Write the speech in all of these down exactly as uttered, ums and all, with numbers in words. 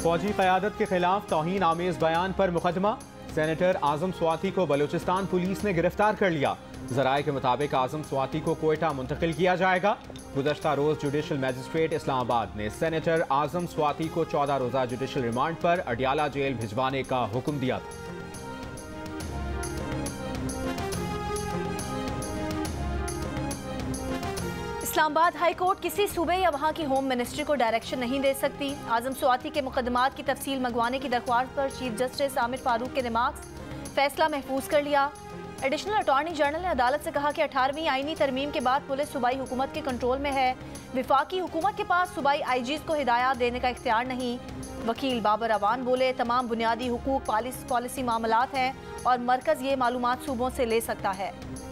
फौजी क़यादत के खिलाफ तौहीन आमेज बयान पर मुकदमा। सेनेटर आजम स्वाति को बलूचिस्तान पुलिस ने गिरफ्तार कर लिया। जराये के मुताबिक आजम स्वाति को कोयटा मुंतकिल किया जाएगा। गुज़श्ता रोज जुडिशल मजिस्ट्रेट इस्लामाबाद ने सेनेटर आजम स्वाति को चौदह रोजा जुडिशल रिमांड पर अडियाला जेल भिजवाने का हुक्म दिया था। इस्लामाबाद हाई कोर्ट किसी सूबे या वहां की होम मिनिस्ट्री को डायरेक्शन नहीं दे सकती। आजम स्वाति के मुकदमात की तफसील मंगवाने की दरख्वास्त पर चीफ जस्टिस आमिर फारूक के रिमार्क्स, फैसला महफूज कर लिया। एडिशनल अटॉर्नी जनरल ने अदालत से कहा कि अठारहवीं आईनी तरमीम के बाद पुलिस सूबाई हुकूमत के कंट्रोल में है। विफाकी हुकूमत के पास सूबाई आई जीज को हिदायत देने का इख्तियार नहीं। वकील बाबर अवान बोले, तमाम बुनियादी हुकूक पॉलिसी मामलात हैं और मरकज़ ये मालूमात सूबों से ले सकता है।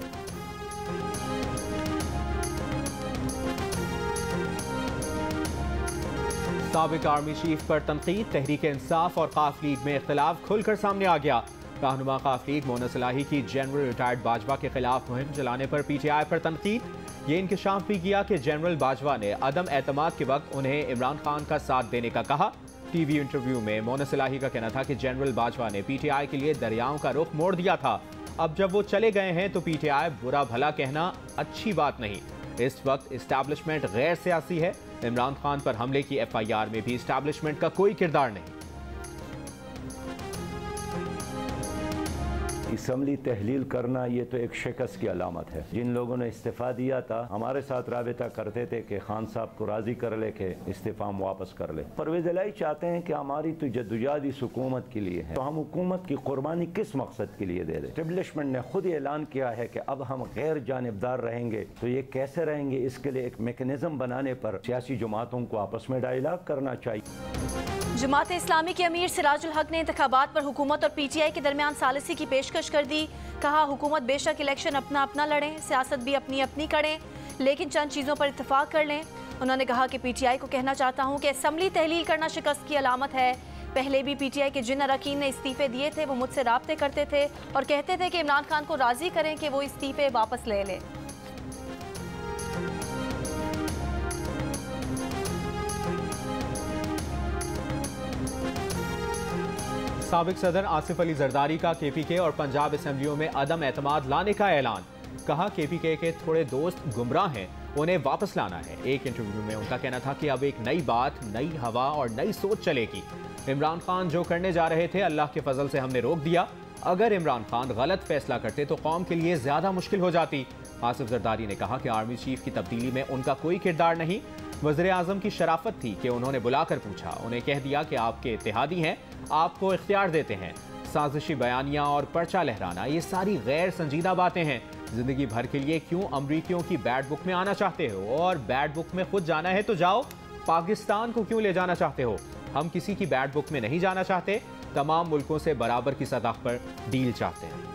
साबिक आर्मी चीफ पर तनकीद। तहरीक इंसाफ और काफ लीग में इख्तिलाफ खुलकर सामने आ गया। रहनुमा काफ लीग मोनस इलाही की जनरल रिटायर्ड बाजवा के खिलाफ मुहिम चलाने पर पी टी आई पर तनकीद। ये इंकशाफ भी किया कि जनरल बाजवा ने अदम एतमाद के वक्त उन्हें इमरान खान का साथ देने का कहा। टीवी इंटरव्यू में मोनस इलाही का कहना था कि जनरल बाजवा ने पी टी आई के लिए दरियाओं का रुख मोड़ दिया था। अब जब वो चले गए हैं तो पी टी आई बुरा भला कहना अच्छी बात नहीं। इस वक्त इस्टेब्लिशमेंट गैर सियासी है। इमरान खान पर हमले की एफ आई आर में भी इस्टेब्लिशमेंट का कोई किरदार नहीं। असम्बली तहलील करना ये तो एक शिकस्त की अलामत है। जिन लोगों ने इस्तीफ़ा दिया था हमारे साथ राबिता करते थे कि खान साहब को राज़ी कर ले के इस्तीफ़ा हम वापस कर ले। परवेज़ इलाही चाहते हैं कि हमारी तो जद्दोजहद इस हुकूमत के लिए है, तो हम हुकूमत की कुर्बानी किस मकसद के लिए दे दें। एस्टेब्लिशमेंट ने खुद ऐलान किया है कि अब हम गैर जानिबदार रहेंगे, तो ये कैसे रहेंगे? इसके लिए एक मेकनिज़म बनाने पर सियासी जमातों को आपस में डायलॉग करना चाहिए। जमात इस्लामी के अमीर सिराजुल हक ने इंतखाबात पर हुकूमत और पी टी आई के दरमियान सालिसी की पेशकश कर दी। कहा, हुकूमत बेशक इलेक्शन अपना अपना लड़ें, सियासत भी अपनी अपनी करें, लेकिन चंद चीज़ों पर इत्तेफाक कर लें। उन्होंने कहा कि पी टी आई को कहना चाहता हूँ कि असम्बली तहलील करना शिकस्त की अलामत है। पहले भी पी टी आई के जिन अरकान ने इस्तीफ़े दिए थे वो मुझसे राब्ते करते थे और कहते थे कि इमरान खान को राज़ी करें कि वो इस्तीफ़े वापस ले लें। साबिक सदर आसिफ अली जरदारी का के पी के और पंजाब असम्बलियों में अदम एतमाद लाने का ऐलान। कहा, के पी के के थोड़े दोस्त गुमराह हैं, उन्हें वापस लाना है। एक इंटरव्यू में उनका कहना था कि अब एक नई बात, नई हवा और नई सोच चलेगी। इमरान खान जो करने जा रहे थे अल्लाह के फजल से हमने रोक दिया। अगर इमरान खान गलत फैसला करते तो कौम के लिए ज्यादा मुश्किल हो जाती। आसिफ जरदारी ने कहा कि आर्मी चीफ की तब्दीली में उनका कोई किरदार नहीं। वज़ीर आज़म की शराफत थी कि उन्होंने बुलाकर पूछा, उन्हें कह दिया कि आपके इत्तेहादी हैं, आपको इख्तियार देते हैं। साजिशी बयानियाँ और पर्चा लहराना ये सारी गैर संजीदा बातें हैं। जिंदगी भर के लिए क्यों अमरीकियों की बैड बुक में आना चाहते हो? और बैड बुक में खुद जाना है तो जाओ, पाकिस्तान को क्यों ले जाना चाहते हो? हम किसी की बैड बुक में नहीं जाना चाहते, तमाम मुल्कों से बराबर की सतह पर डील चाहते हैं।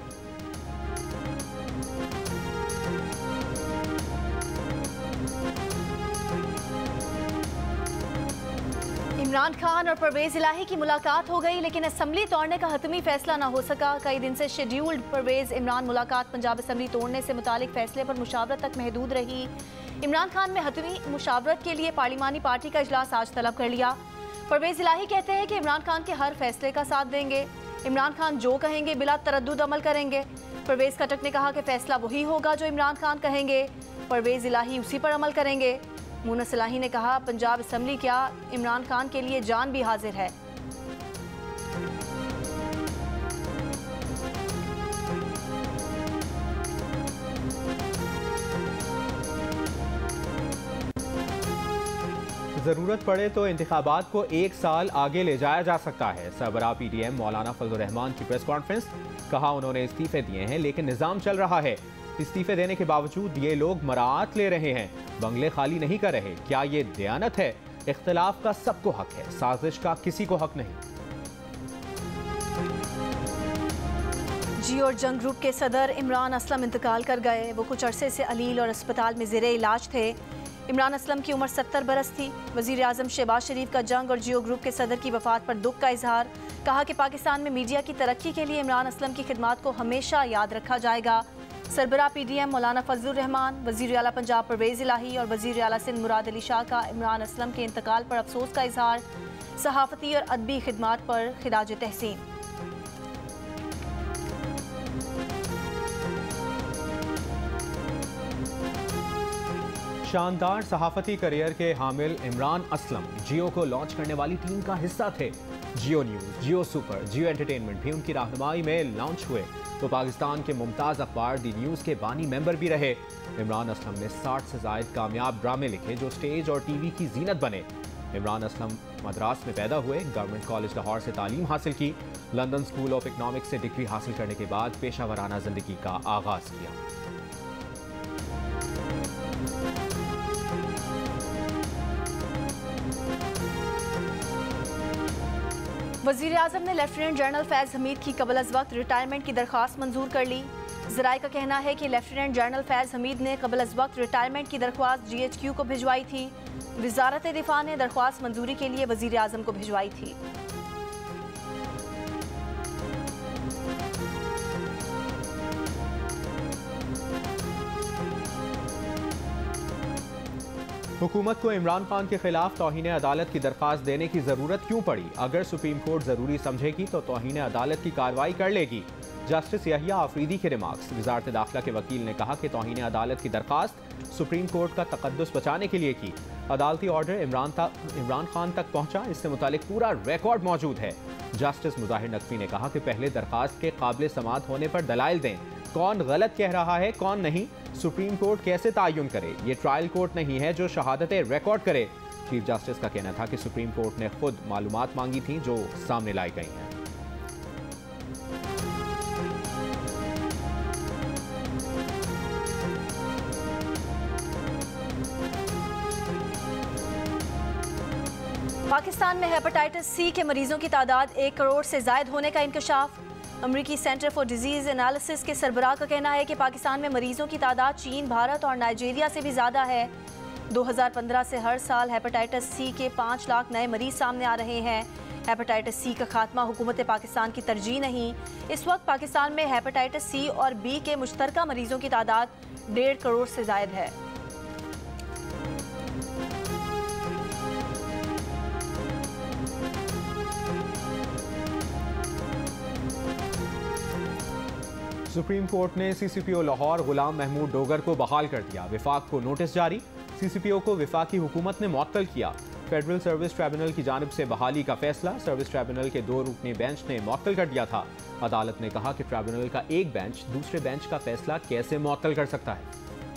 इमरान खान और परवेज इलाही की मुलाकात हो गई, लेकिन असम्बली तोड़ने का हतमी फैसला ना हो सका। कई दिन से शेड्यूल्ड परवेज इमरान मुलाकात पंजाब असम्बली तोड़ने से मुतालिक फैसले पर मुशावरत तक महदूद रही। इमरान खान ने हतमी मुशावरत के लिए पार्लिमानी पार्टी का इजलास आज तलब कर लिया। परवेज इलाही कहते हैं कि इमरान खान के हर फैसले का साथ देंगे। इमरान खान जो कहेंगे बिला तरद्दुद अमल करेंगे। परवेज खटक ने कहा कि फैसला वही होगा जो इमरान खान कहेंगे, परवेज इलाही उसी पर अमल करेंगे। मोनस इलाही ने कहा, पंजाब असम्बली क्या, इमरान खान के लिए जान भी हाजिर है। जरूरत पड़े तो इंतखाबात को एक साल आगे ले जाया जा सकता है। सरबराह पी डी एम मौलाना फजल रहमान की प्रेस कॉन्फ्रेंस। कहा, उन्होंने इस्तीफे दिए हैं लेकिन निजाम चल रहा है। इस्तीफे देने के बावजूद ये लोग मराहत ले रहे हैं, बंगले खाली नहीं कर रहे। क्या ये दयानत है? इख्तिलाफ का सबको हक है, साजिश का किसी को हक नहीं। जी और जंग ग्रुप के सदर इमरान असलम इंतकाल कर गए। वो कुछ अरसे से अलील और अस्पताल में ज़ेरे इलाज थे। इमरान असलम की उम्र सत्तर बरस थी। वज़ीर आज़म शहबाज शरीफ का जंग और जियो ग्रुप के सदर की वफात पर दुख का इजहार। कहा कि पाकिस्तान में मीडिया की तरक्की के लिए इमरान असलम की खिदमात को हमेशा याद रखा जाएगा। सरबरा पी डी एम मौलाना फजलुर रहमान, वज़ीर आला पंजाब परवेज़ इलाही और वज़ीर आला सिंध मुराद अली शाह का इमरान असलम के इंतकाल पर अफसोस का इजहार, सहाफ़ती और अदबी खिदमात पर खिराज तहसीन। शानदार सहाफ़ती करियर के हामिल इमरान असलम जियो को लॉन्च करने वाली टीम का हिस्सा थे। Geo news, Geo super, Geo entertainment भी उनकी रहनुमाई में लॉन्च हुए। तो पाकिस्तान के मुमताज़ अखबार दी न्यूज़ के बानी मेंबर भी रहे। इमरान असलम ने साठ से ज़ायद कामयाब ड्रामे लिखे जो स्टेज और टीवी की जीनत बने। इमरान असलम मद्रास में पैदा हुए, गवर्नमेंट कॉलेज लाहौर से तालीम हासिल की, लंदन स्कूल ऑफ इकनॉमिक्स से डिग्री हासिल करने के बाद पेशा वराना ज़िंदगी का आगाज़ किया। वज़ीर आज़म ने लेफ्टिनेंट जनरल फैज़ हमीद की कबल अज़ वक्त रिटायरमेंट की दरख्वास्त मंजूर कर ली। ज़राए का कहना है कि लेफ्टिनेंट जनरल फैज़ हमीद ने कबल अज़ वक्त रिटायरमेंट की दरख्वास्त जी एच क्यू को भिजवाई थी। वज़ारत दिफा ने दरख्वास्त मंजूरी के लिए वज़ीर आज़म को भिजवाई थी। हुकूमत को इमरान खान के खिलाफ तौहीन अदालत की दरख्वास्त देने की जरूरत क्यों पड़ी? अगर सुप्रीम कोर्ट जरूरी समझेगी तो तौहीन अदालत की कार्रवाई कर लेगी। जस्टिस यहिया आफरीदी के रिमार्क्स। वजारत दाखिला के वकील ने कहा कि तौहीन अदालत की दरख्वास्त सुप्रीम कोर्ट का तकद्दुस बचाने के लिए की। अदालती ऑर्डर इमरान तक इमरान खान तक पहुंचा, इससे मुतालिक पूरा रिकॉर्ड मौजूद है। जस्टिस मुजाहिर नकवी ने कहा कि पहले दरख्वास्त के काबिल समाअत होने पर दलाइल दें। कौन गलत कह रहा है कौन नहीं, सुप्रीम कोर्ट कैसे तायुन करे? ये ट्रायल कोर्ट नहीं है जो शहादतें रिकॉर्ड करे। चीफ जस्टिस का कहना था कि सुप्रीम कोर्ट ने खुद मालूमात मांगी थी जो सामने लाई गई हैं। पाकिस्तान में हेपेटाइटिस सी के मरीजों की तादाद एक करोड़ से जायद होने का इंकशाफ। अमरीकी सेंटर फॉर डिजीज एनालिसिस के सरबराह का कहना है कि पाकिस्तान में मरीजों की तादाद चीन, भारत और नाइजीरिया से भी ज़्यादा है। दो हज़ार पंद्रह से हर साल हेपेटाइटिस सी के पाँच लाख नए मरीज सामने आ रहे हैं। हेपेटाइटिस सी का खात्मा हुकूमत पाकिस्तान की तरजीह नहीं। इस वक्त पाकिस्तान में हेपेटाइटिस सी और बी के मुश्तरका मरीजों की तादाद डेढ़ करोड़ से जायद है। सुप्रीम कोर्ट ने C C P O Lahore Ghulam Mahmood Dogar को बहाल कर दिया। विफाक को नोटिस जारी। सी सी पी ओ को विफाकी हुकूमत ने मुअत्तल किया। फेडरल सर्विस ट्राइब्यूनल की जानिब से बहाली का फैसला सर्विस ट्राइब्यूनल के दो रुकनी बेंच ने मुअत्तल कर दिया था। अदालत ने कहा कि ट्राइब्यूनल का एक बेंच दूसरे बेंच का फैसला कैसे मुअत्तल कर सकता है।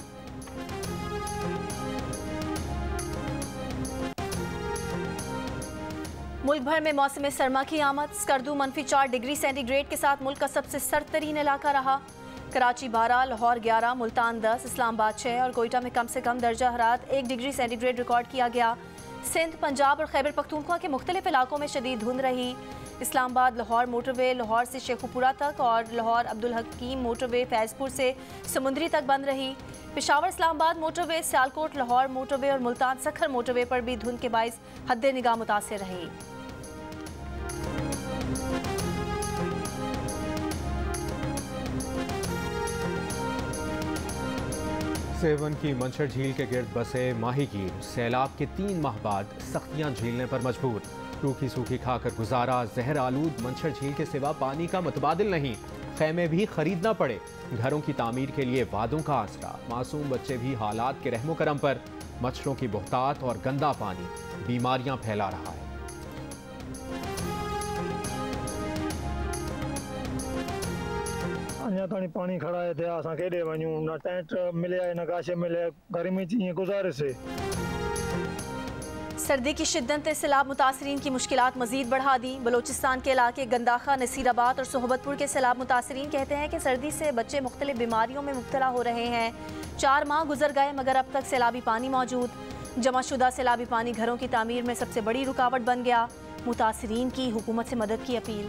मुल्क भर में मौसम सरमा की आमद। स्कर्दू मनफी चार डिग्री सेंटीग्रेड के साथ मुल्क का सबसे सर्द तरीन इलाका रहा। कराची बारह, लाहौर ग्यारह, मुल्तान दस, इस्लामाबाद छः और कोयटा में कम से कम दर्जा हरारत एक डिग्री सेंटीग्रेड रिकॉर्ड किया गया। सिंध, पंजाब और खैबर पख्तूनख्वा के मुख्तलिफ इलाकों में शदीद धुंध रही। इस्लामाबाद लाहौर मोटरवे लाहौर से शेखुपुरा तक और लाहौर अब्दुल हकीम मोटरवे फैज़पुर से समुंदरी तक बंद रही। पेशावर इस्लामाबाद मोटरवे, सियालकोट लाहौर मोटरवे और मुल्तान सखर मोटरवे पर भी धुंध के बाइस हद निगाह मुतासिर रही। सेवन की मंछर झील के गिर्द बसे माहीगीर सैलाब के तीन माह बाद सख्तियां झेलने पर मजबूर। रूखी सूखी खाकर गुजारा। जहर आलूद मंछर झील के सिवा पानी का मुतबादिल नहीं। खैमे भी खरीदना पड़े। घरों की तामीर के लिए वादों का आसरा। मासूम बच्चे भी हालात के रहमो करम पर। मच्छरों की बहुतात और गंदा पानी बीमारियां फैला रहा है। अञा ताणी पानी खड़ा है थे असां केॾे वञूं, न टेंट मिले न गाशे मिले, गर्मी च गुजारिश है। सर्दी की शिद्दत ने सैलाब मुतासरीन की मुश्किलात मजीद बढ़ा दी। बलोचिस्तान के इलाके गंदाखा, नसीराबाद और सोहबतपुर के सैलाब मुतासरीन कहते हैं कि सर्दी से बच्चे मुख्तलिफ बीमारियों में मुब्तला हो रहे हैं। चार माह गुजर गए मगर अब तक सैलाबी पानी मौजूद। जमाशुदा सैलाबी पानी घरों की तामीर में सबसे बड़ी रुकावट बन गया। मुतासरीन की हुकूमत से मदद की अपील।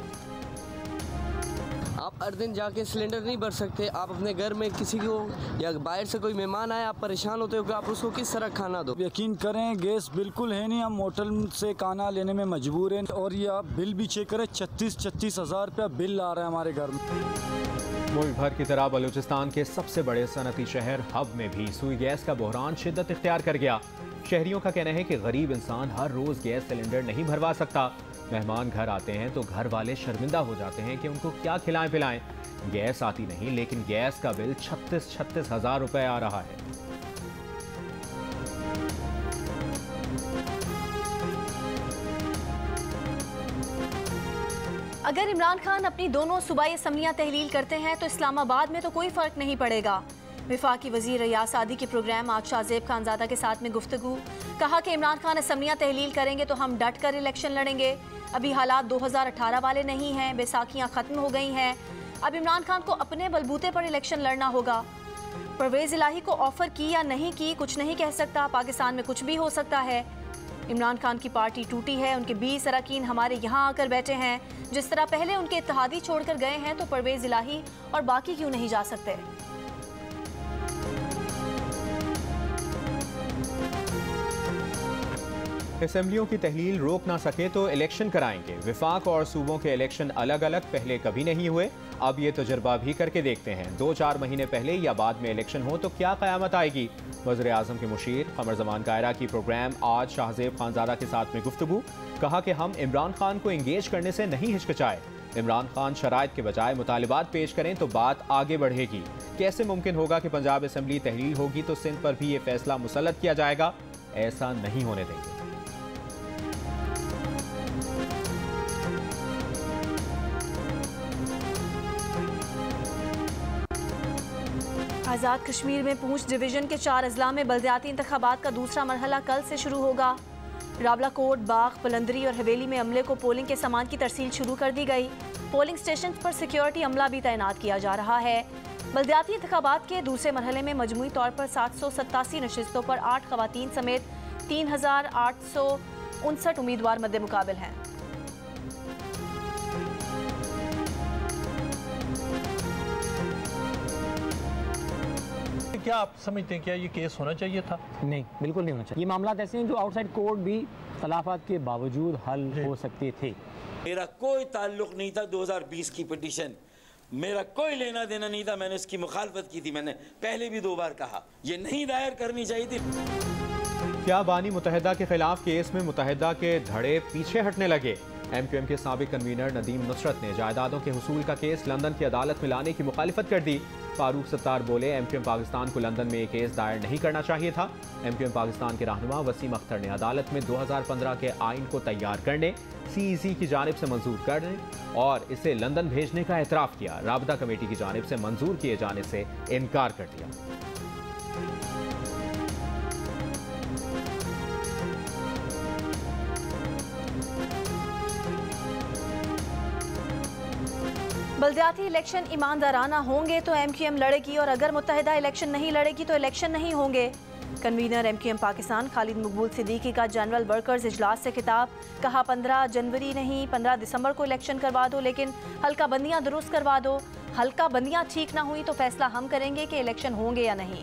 आप हर दिन जाके सिलेंडर नहीं भर सकते। आप अपने घर में किसी को या बाहर से कोई मेहमान आए, आप परेशान होते हो कि आप उसको किस तरह खाना दो। यकीन करें गैस बिल्कुल है नहीं, हम होटल से खाना लेने में मजबूर हैं। और ये आप बिल भी चेक करें, छत्तीस छत्तीस हज़ार रुपया बिल आ रहा है हमारे घर में। मुल्क भर की तरह बलूचिस्तान के सबसे बड़े सनती शहर हब में भी सुई गैस का बहरान शिद्दत इख्तियार कर गया। शहरियों का कहना है कि गरीब इंसान हर रोज गैस सिलेंडर नहीं भरवा सकता। मेहमान घर आते हैं तो घर वाले शर्मिंदा हो जाते हैं कि उनको क्या खिलाएं पिलाएं। गैस आती नहीं, लेकिन गैस का बिल छत्तीस छत्तीस हजार रुपए आ रहा है। अगर इमरान खान अपनी दोनों सूबाई असम्बलियां तहलील करते हैं तो इस्लामाबाद में तो कोई फर्क नहीं पड़ेगा। विफाकी वजीर रियाज सादी के प्रोग्राम आज शाहजेब खानजादा के साथ में गुफ्तगू। कहा कि इमरान खान असम्बलियां तहलील करेंगे तो हम डट कर इलेक्शन लड़ेंगे। अभी हालात दो हज़ार अठारह वाले नहीं हैं, बैसाखियां खत्म हो गई हैं। अब इमरान खान को अपने बलबूते पर इलेक्शन लड़ना होगा। परवेज इलाही को ऑफर की या नहीं की कुछ नहीं कह सकता। पाकिस्तान में कुछ भी हो सकता है। इमरान खान की पार्टी टूटी है, उनके बीस अरकान हमारे यहाँ आकर बैठे हैं। जिस तरह पहले उनके इत्तेहादी छोड़कर गए हैं तो परवेज इलाही और बाकी क्यों नहीं जा सकते। असेंबलियों की तहलील रोक ना सके तो इलेक्शन कराएंगे। विफाक और सूबों के इलेक्शन अलग अलग पहले कभी नहीं हुए, अब ये तजुर्बा भी करके देखते हैं। दो चार महीने पहले या बाद में इलेक्शन हो तो क्या क़यामत आएगी। वज़ीर आज़म के मुशीर क़मर ज़मान कायरा की प्रोग्राम आज शाहजेब खानजादा के साथ में गुफ्तगू। कहा कि हम इमरान खान को इंगेज करने से नहीं हिचकिचाए। इमरान खान शराइत के बजाय मुतालिबात पेश करें तो बात आगे बढ़ेगी। कैसे मुमकिन होगा कि पंजाब असम्बली तहलील होगी तो सिंध पर भी ये फैसला मुसल्लत किया जाएगा। ऐसा नहीं होने देंगे। आज़ाद कश्मीर में पूंछ डिवीजन के चार अजला में बल्दियाती इंतखाबात का दूसरा मरहला कल से शुरू होगा। रावलाकोट, बाग, पलंदरी और हवेली में अमले को पोलिंग के सामान की तरसील शुरू कर दी गई। पोलिंग स्टेशन पर सिक्योरिटी अमला भी तैनात किया जा रहा है। बल्दियाती इंतखाबात के दूसरे मरहले में मजमूई तौर पर सात सौ सत्तासी नशिस्तों पर आठ खवातीन समेत तीन हजार आठ सौ उनसठ उम्मीदवार मद्दे मुकाबिल हैं। क्या आप समझते हैं क्या ये केस होना चाहिए था? नहीं, बिल्कुल नहीं होना चाहिए। ये मामला ऐसे हैं जो आउटसाइड कोर्ट भी खिलाफत के बावजूद हल हो सकते थे। मेरा कोई ताल्लुक नहीं था दो हज़ार बीस की पिटीशन, मेरा कोई लेना देना नहीं था। मैंने इसकी मुखालफत की थी, मैंने पहले भी दो बार कहा ये नहीं दायर करनी चाहिए थी। क्या बानी मुत्तहिदा के खिलाफ केस में मुत्तहिदा के धड़े पीछे हटने लगे। एम क्यू एम के साबिक कन्वीनर नदीम नुसरत ने जायदादों के हुसूल का केस लंदन की अदालत में लाने की मुखालिफत कर दी। फारूक सत्तार बोले एम क्यू एम पाकिस्तान को लंदन में ये केस दायर नहीं करना चाहिए था। एम क्यू एम पाकिस्तान के रहनुमा वसीम अख्तर ने अदालत में दो हज़ार पंद्रह के आइन को तैयार करने, सी ई सी की जानिब से मंजूर करने और इसे लंदन भेजने का एतराफ़ किया। राबता कमेटी की जानिब से मंजूर किए जाने से इनकार कर दिया। बल्दियाती इलेक्शन ईमानदाराना होंगे तो एम क्यू एम लड़ेगी और अगर मुत्तहिदा इलेक्शन नहीं लड़ेगी तो इलेक्शन नहीं होंगे। Convener M Q M Pakistan Khalid Maqbool Siddiqui का जनरल वर्कर्स इजलास से खिताब। कहा पंद्रह जनवरी नहीं पंद्रह दिसंबर को इलेक्शन करवा दो, लेकिन हल्का बंदियाँ दुरुस्त करवा दो। हल्का बंदियाँ ठीक ना हुई तो फैसला हम करेंगे कि इलेक्शन होंगे या नहीं।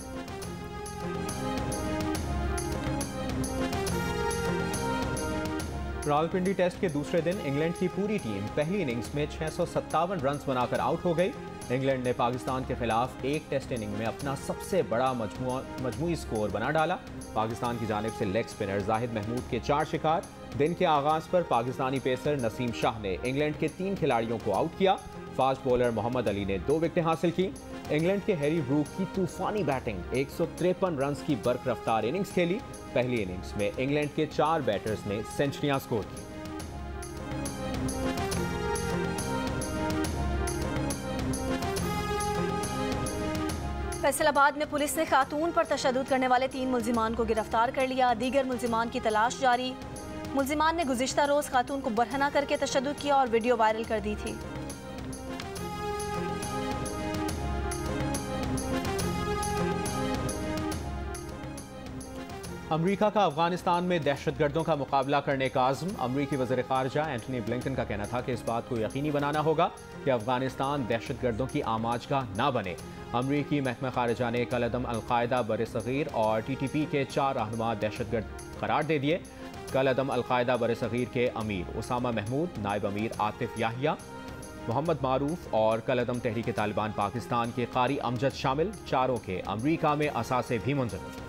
रावलपिंडी टेस्ट के दूसरे दिन इंग्लैंड की पूरी टीम पहली इनिंग्स में छह सौ सत्तावन रन बनाकर आउट हो गई। इंग्लैंड ने पाकिस्तान के खिलाफ एक टेस्ट इनिंग में अपना सबसे बड़ा मजमूई स्कोर बना डाला। पाकिस्तान की जानिब से लेग स्पिनर जाहिद महमूद के चार शिकार। दिन के आगाज पर पाकिस्तानी पेसर नसीम शाह ने इंग्लैंड के तीन खिलाड़ियों को आउट किया। फास्ट बॉलर मोहम्मद अली ने दो विकेटें हासिल की। इंग्लैंड के हैरी ब्रूक की तूफानी बैटिंग एक सौ तिरपन रन की बर्क रफ्तार इनिंग्स खेली। पहली इनिंग्स में इंग्लैंड के चार बैटर्स ने सेंचुरियां स्कोर की। फैसलाबाद में पुलिस ने खातून पर तशद्दुद करने वाले तीन मुल्जिमान को गिरफ्तार कर लिया। दीगर मुल्जिमान की तलाश जारी। मुल्जिमान ने गुज़िश्ता रोज खातून को बरहना करके तशद्दुद किया और वीडियो वायरल कर दी थी। अमरीका का अफगानिस्तान में दहशतगर्दों का मुकाबला करने का आज़म। अमरीकी वज़ीर ख़ारजा एंटनी ब्लिंकन का कहना था कि इस बात को यकीनी बनाना होगा कि अफगानिस्तान दहशतगर्दों की आमाजगाह ना बने। अमरीकी महकमा ख़ारजा ने कलअदम अलकायदा बरसग़ीर और टी टी पी के चार रहनुमा दहशतगर्द करार दे दिए। कलअदम अलकायदा बरसग़ीर के अमीर उसामा महमूद, नायब अमीर आतिफ याहिया, मोहम्मद मारूफ और कलअदम तहरीक तालिबान पाकिस्तान के कारी अमजद शामिल। चारों के अमरीका में असासे भी मुंतज़र।